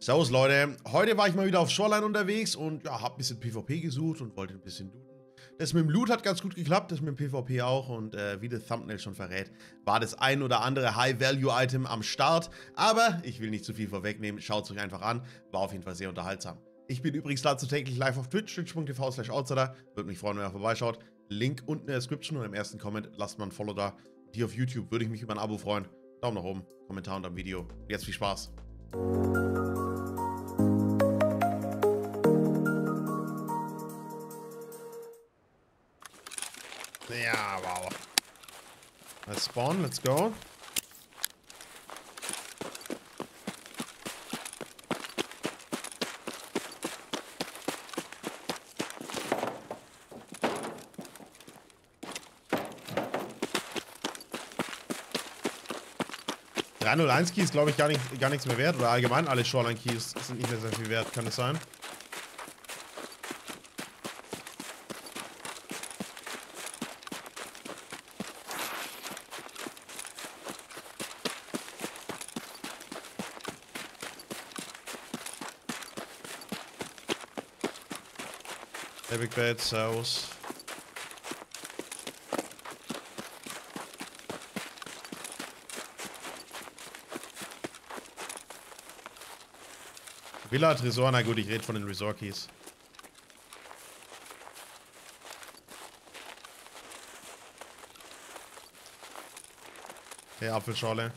Servus Leute, heute war ich mal wieder auf Shoreline unterwegs und ja, hab ein bisschen PvP gesucht und wollte ein bisschen looten. Das mit dem Loot hat ganz gut geklappt, das mit dem PvP auch und wie das Thumbnail schon verrät, war das ein oder andere High-Value-Item am Start. Aber ich will nicht zu viel vorwegnehmen, schaut es euch einfach an, war auf jeden Fall sehr unterhaltsam. Ich bin übrigens dazu täglich live auf Twitch, twitch.tv/outsider, würde mich freuen, wenn ihr vorbeischaut. Link unten in der Description und im ersten Comment, lasst mal ein Follow da. Die auf YouTube würde ich mich über ein Abo freuen. Daumen nach oben, Kommentar unter dem Video. Jetzt viel Spaß. Ja, wow. Let's spawn, let's go. .301 Keys glaube ich gar nichts mehr wert. Oder allgemein alle Shoreline Keys sind nicht mehr sehr viel wert, kann es sein? Epic Bed, Servus. Villa, Tresor, na gut, ich rede von den Resort Keys. Okay, Apfelschorle.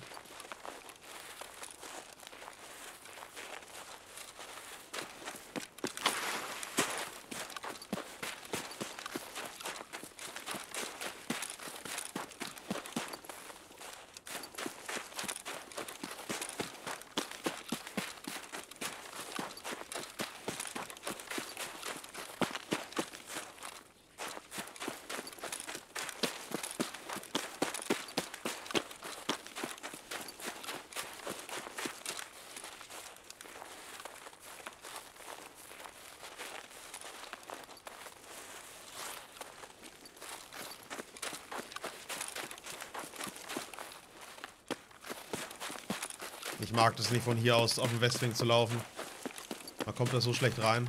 Ich mag das nicht, von hier aus auf den Westwing zu laufen. Man kommt da so schlecht rein.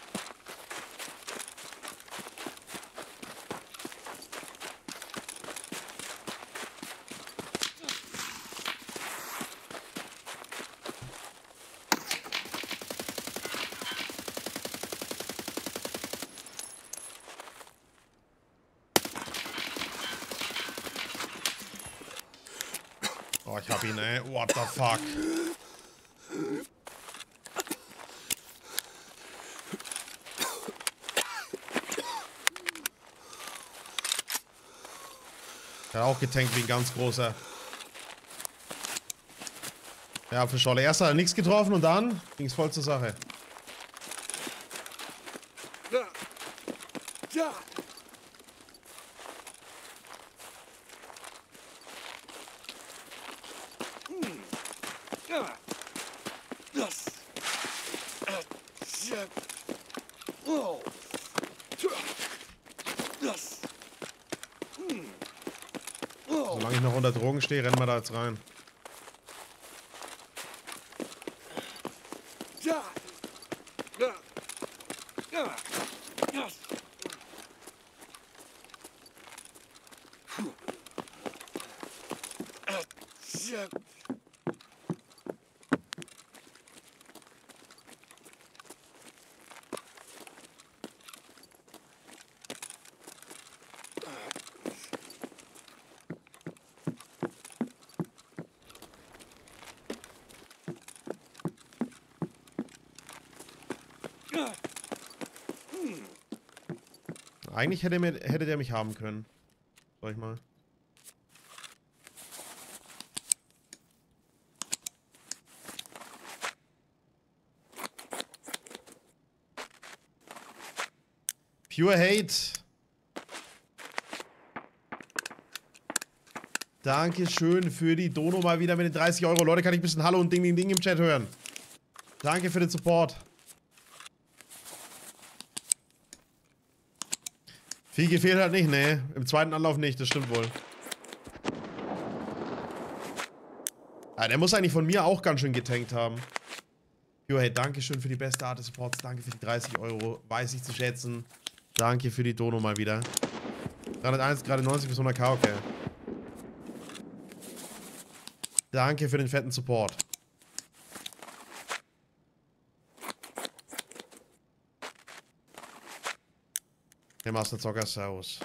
Oh, ich hab ihn, ey. What the fuck? Der hat auch getankt wie ein ganz großer. Ja, für Scholle. Erst hat er nichts getroffen und dann ging es voll zur Sache. Solange ich noch unter Drogen stehe, rennen wir da jetzt rein. Eigentlich hätte der mich haben können. Sag ich mal. Pure Hate. Dankeschön für die Dono mal wieder mit den 30 Euro. Leute, kann ich ein bisschen Hallo und Ding Ding Ding im Chat hören? Danke für den Support. Viel gefehlt hat nicht, ne? Im zweiten Anlauf nicht, das stimmt wohl. Ja, der muss eigentlich von mir auch ganz schön getankt haben. Jo, hey, danke schön für die beste Art des Supports. Danke für die 30 Euro. Weiß ich zu schätzen. Danke für die Dono mal wieder. 301, gerade 90 bis 100k, okay. Danke für den fetten Support. Der Master Zocker, servus.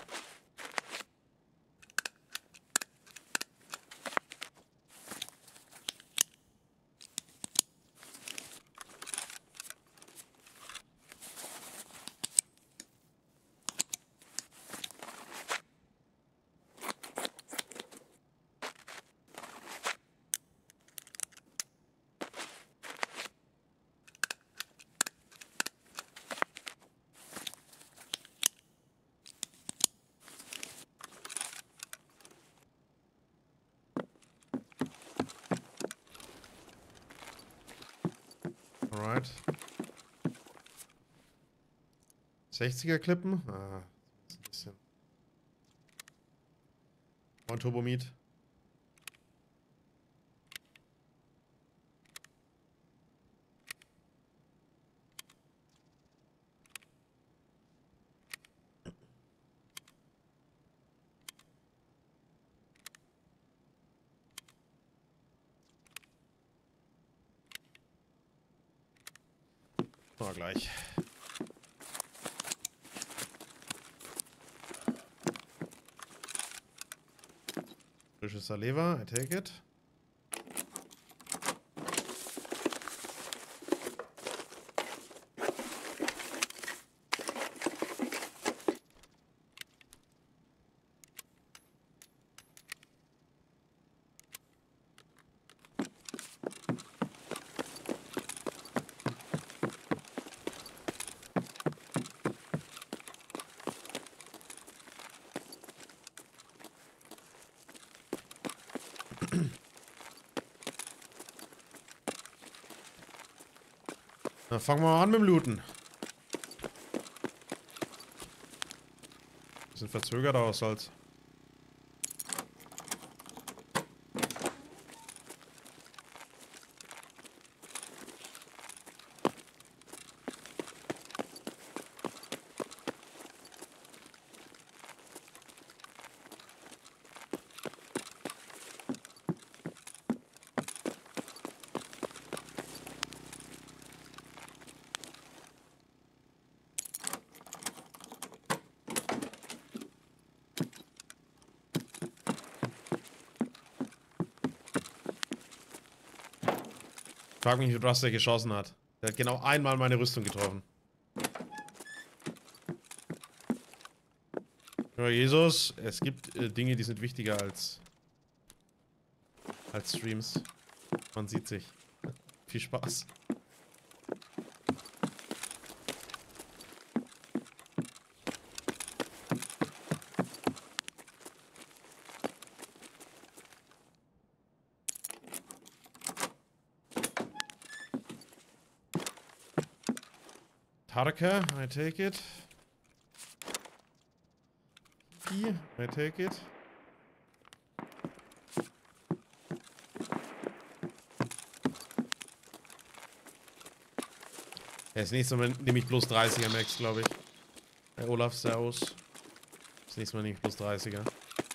Alright. 60er Klippen? Ah, das ist ein bisschen. Und Turbomiet. Mal gleich. Frisches Saleva, I take it. Dann fangen wir mal an mit dem Looten. Bisschen verzögert aus als. Frag mich nicht, was der geschossen hat. Der hat genau einmal meine Rüstung getroffen. Ja, Jesus, es gibt Dinge, die sind wichtiger als Streams. Man sieht sich. Viel Spaß. Tarka, I take it. I take it. Das nächste Mal nehme ich plus 30er Max, glaube ich. Herr Olaf, servus. Das nächste Mal nehme ich plus 30er.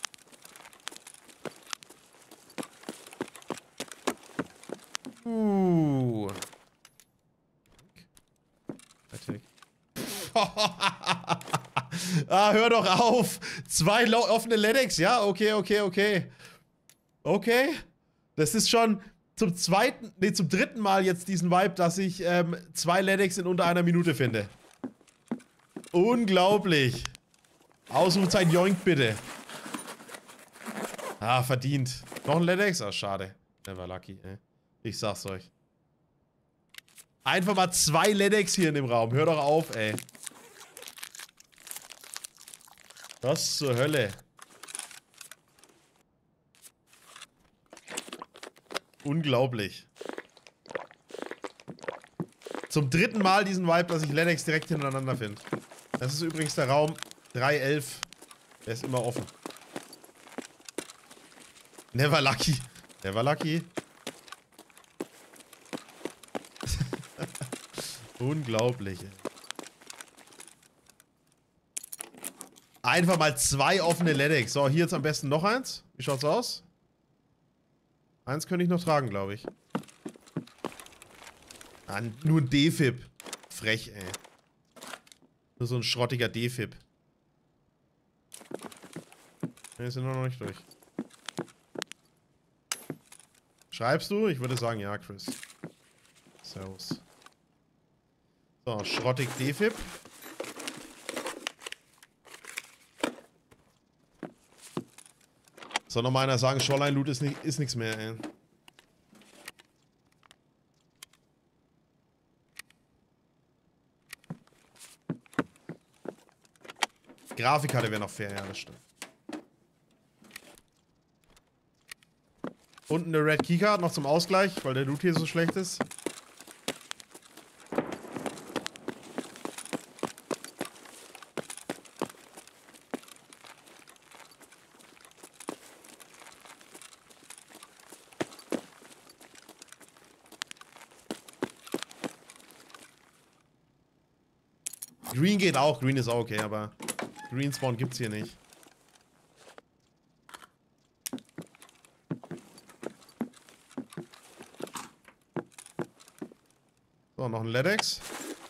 Ah, hör doch auf. 2 offene LEDX, ja? Okay, okay, okay. Okay. Das ist schon zum dritten Mal jetzt diesen Vibe, dass ich 2 LEDX in unter einer Minute finde. Unglaublich. Ausrufezeichen Joink bitte. Ah, verdient. Noch ein LEDX? Ah, schade. Der war lucky, ey. Ich sag's euch. Einfach mal 2 LEDX hier in dem Raum. Hör doch auf, ey. Was zur Hölle? Unglaublich. Zum dritten Mal diesen Vibe, dass ich LEDX direkt hintereinander finde. Das ist übrigens der Raum 311. Der ist immer offen. Never lucky. Never lucky. Unglaublich, ey. Einfach mal 2 offene LEDX. So, hier jetzt am besten noch eins. Wie schaut's aus? Eins könnte ich noch tragen, glaube ich. Ah, nur ein Defib. Frech, ey. Nur so ein schrottiger Defib. Wir sind noch nicht durch. Schreibst du? Ich würde sagen ja, Chris. Servus. So, schrottig Defib. Soll noch mal einer sagen, Shoreline Loot ist nichts mehr, ey. Grafikkarte wäre noch fair, ja, das stimmt. Unten eine Red Keycard noch zum Ausgleich, weil der Loot hier so schlecht ist. Green geht auch, Green ist auch okay, aber Green Spawn gibt's hier nicht. So, noch ein LEDX.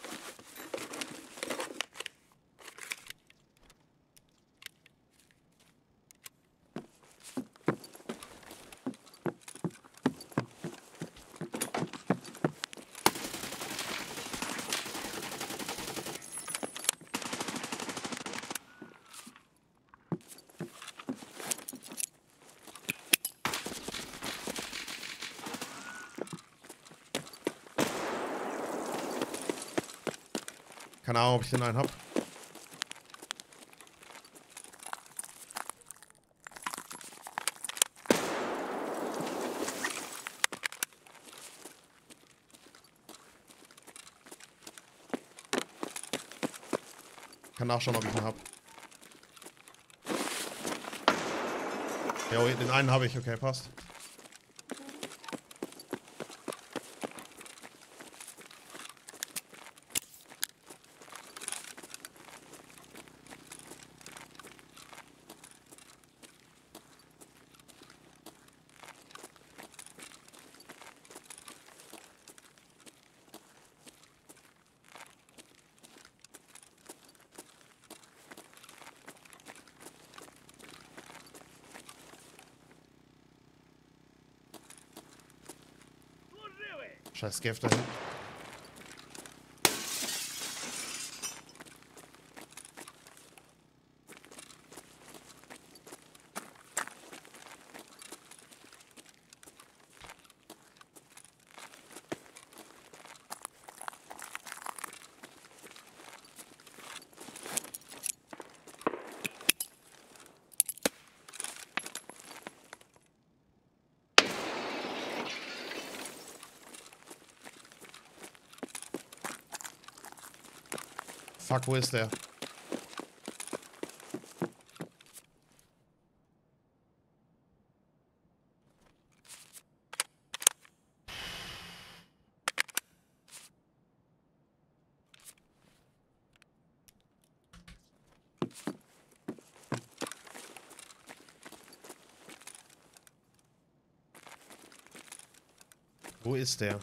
Keine Ahnung, ob ich den einen hab. Kann nachschauen, ob ich ihn hab. Jo, den einen habe ich, okay, passt. Scheiß Scav dahin. Fuck, wo ist der? Wo ist der?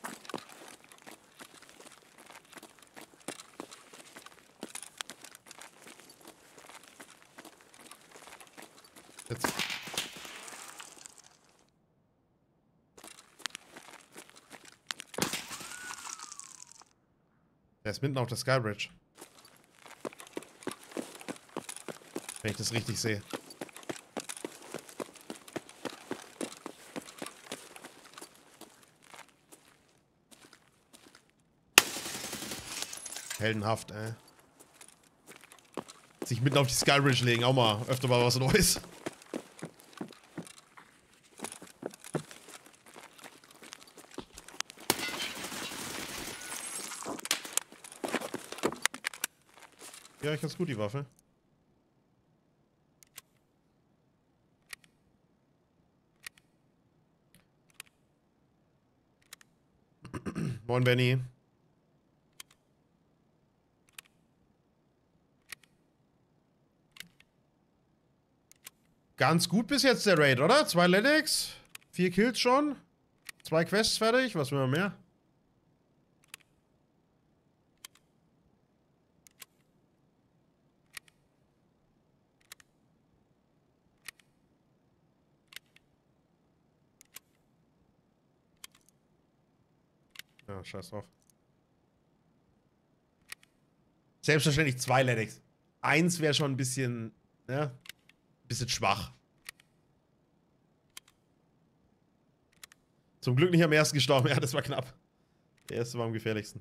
Jetzt. Der ist mitten auf der Skybridge. Wenn ich das richtig sehe. Heldenhaft, ey. Sich mitten auf die Skybridge legen, auch mal öfter mal was Neues. Ja, ich ganz gut, die Waffe. Moin, Benny. Ganz gut bis jetzt der Raid, oder? 2 Ledex, 4 Kills schon, 2 Quests fertig, was will man mehr? Ja, scheiß drauf. Selbstverständlich 2 Ledex. 1 wäre schon ein bisschen, ja, ein bisschen schwach. Zum Glück nicht am ersten gestorben. Ja, das war knapp. Der erste war am gefährlichsten.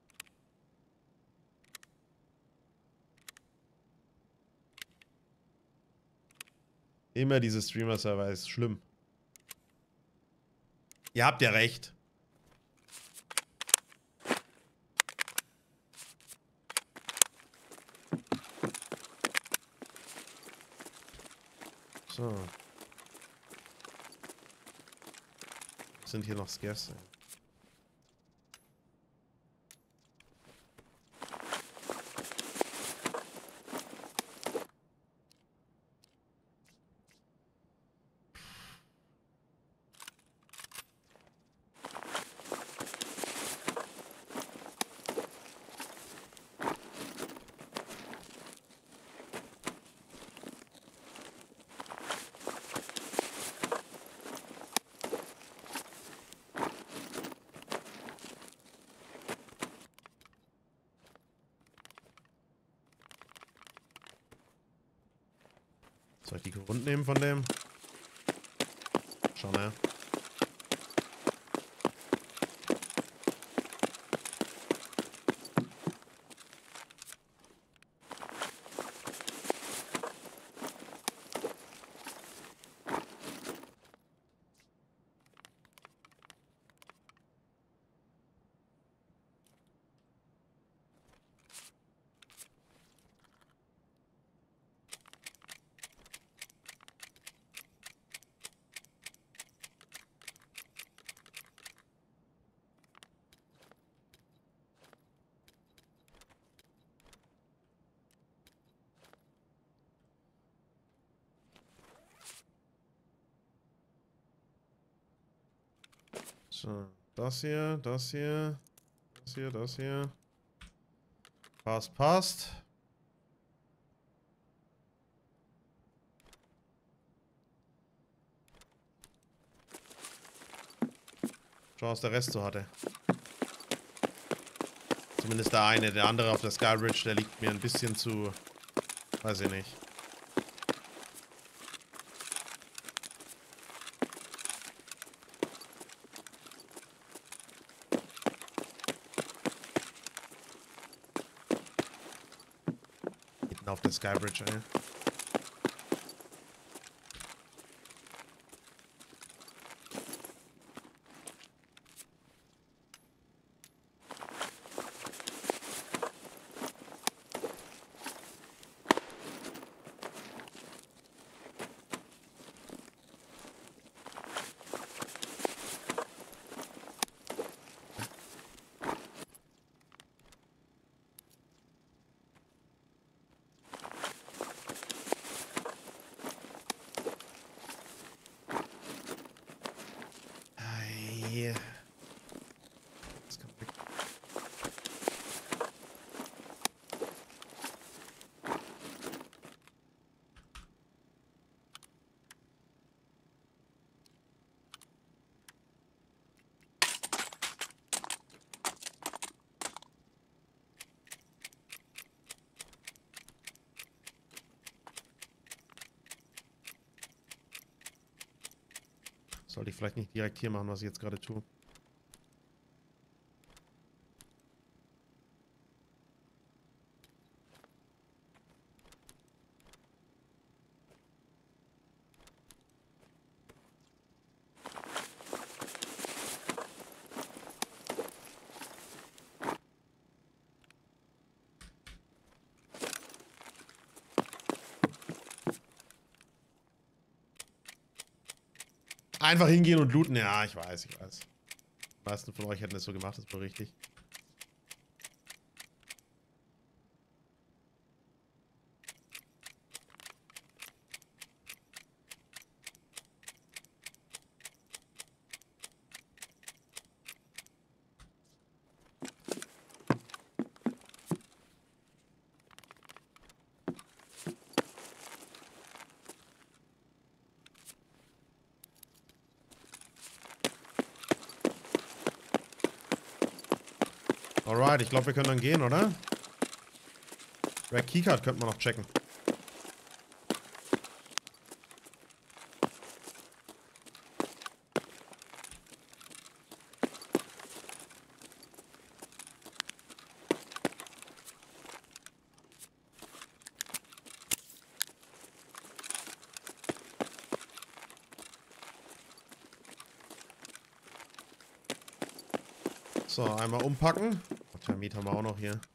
Immer diese Streamer-Server ist schlimm. Ihr habt ja recht. So. Sind hier noch Scares? Soll ich die Grund nehmen von dem? Schau mal. So, das hier, das hier, das hier, das hier. Passt, passt. Schau, was der Rest so hatte. Zumindest der eine. Der andere auf der Skybridge, der liegt mir ein bisschen zu... Weiß ich nicht. Hinten auf der Skybridge, ey. Sollte ich vielleicht nicht direkt hier machen, was ich jetzt gerade tue. Einfach hingehen und looten. Ja, ich weiß, ich weiß. Die meisten von euch hätten es so gemacht, das war richtig. Alright, ich glaube, wir können dann gehen, oder? Red Keycard könnte man noch checken. So, einmal umpacken. Thermit haben wir auch noch hier.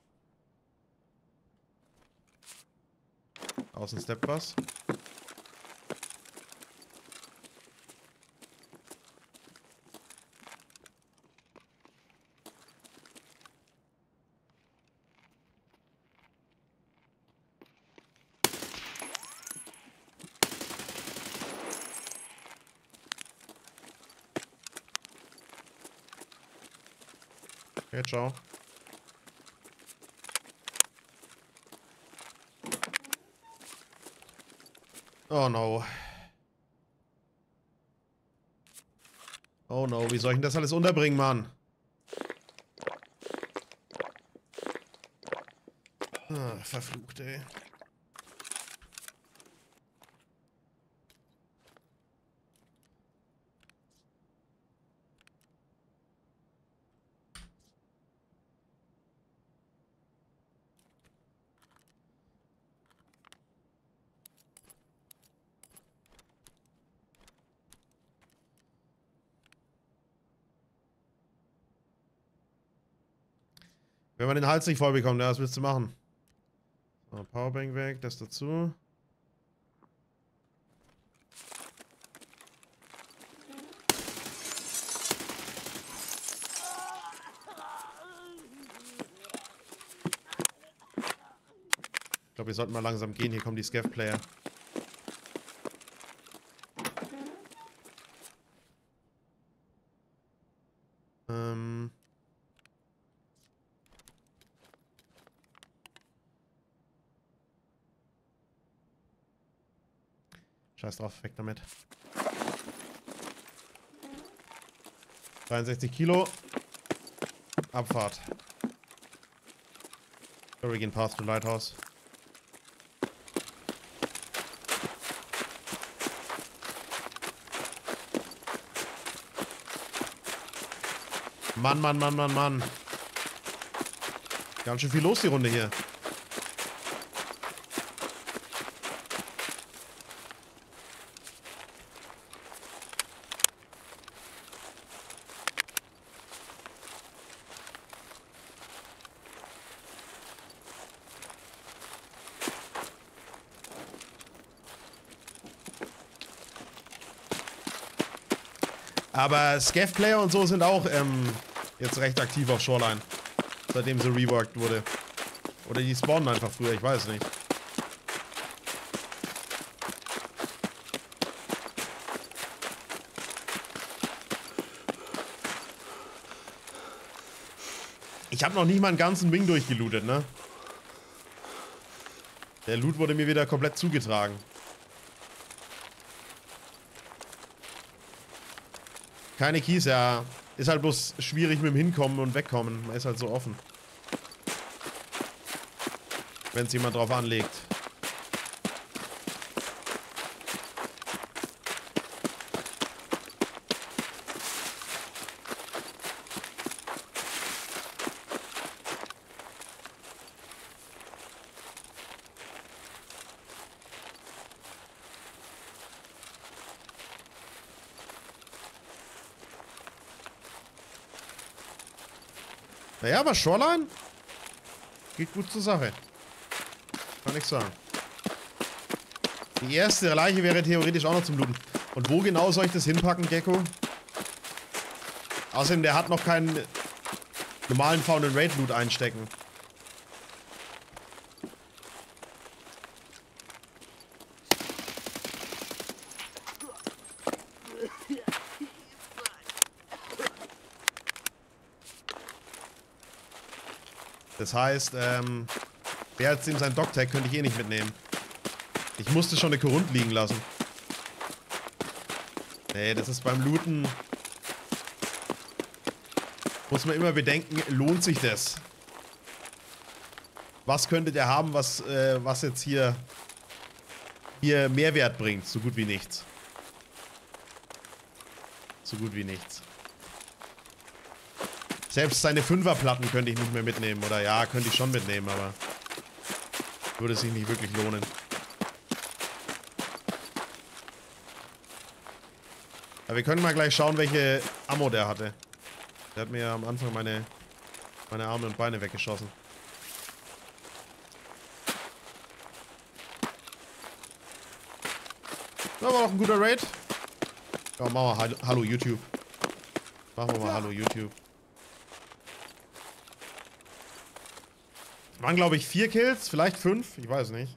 Außen Step was. Okay, ciao. Oh no. Oh no, wie soll ich denn das alles unterbringen, Mann? Ah, verflucht, ey. Wenn man den Hals nicht voll bekommt, ja, was willst du machen? So, Powerbank weg, das dazu. Ich glaube, wir sollten mal langsam gehen. Hier kommen die Scav-Player. Scheiß drauf, weg damit. 63 Kilo. Abfahrt. Origin Path to Lighthouse. Mann, Mann, Mann, Mann, Mann. Ganz schön viel los die Runde hier. Aber Scav-Player und so sind auch jetzt recht aktiv auf Shoreline. Seitdem sie reworked wurde. Oder die spawnen einfach früher, ich weiß nicht. Ich habe noch nicht mal einen ganzen Wing durchgelootet, ne? Der Loot wurde mir wieder komplett zugetragen. Keine Keys, ja. Ist halt bloß schwierig mit dem Hinkommen und Wegkommen. Man ist halt so offen. Wenn es jemand drauf anlegt. Naja, aber Shoreline geht gut zur Sache. Kann ich sagen. Die erste Leiche wäre theoretisch auch noch zum Looten. Und wo genau soll ich das hinpacken, Gecko? Außerdem, der hat noch keinen normalen Found and Raid Loot einstecken. Das heißt, wer jetzt ihm sein Dogtag könnte ich eh nicht mitnehmen. Ich musste schon eine Korund liegen lassen. Nee, das ist beim Looten Muss man immer bedenken, lohnt sich das? Was könnte der haben, was jetzt hier Mehrwert bringt? So gut wie nichts. So gut wie nichts. Selbst seine 5er-Platten könnte ich nicht mehr mitnehmen. Oder ja, könnte ich schon mitnehmen, aber würde sich nicht wirklich lohnen. Aber wir können mal gleich schauen, welche Ammo der hatte. Der hat mir ja am Anfang meine Arme und Beine weggeschossen. Das war noch ein guter Raid. Ja, machen wir Hallo YouTube. Machen wir mal Hallo YouTube. Das waren, glaube ich, 4 Kills, vielleicht 5. Ich weiß nicht.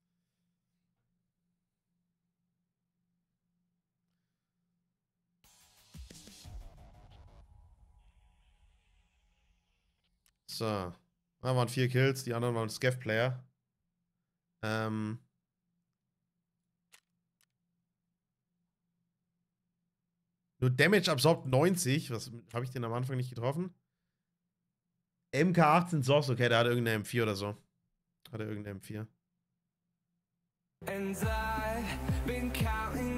So. Da waren 4 Kills, die anderen waren Scav-Player. Nur Damage absorbt 90. Was habe ich den am Anfang nicht getroffen? MK18 Source, okay, der hat irgendeine M4 oder so. Hat er irgendeine M4. And I've been counting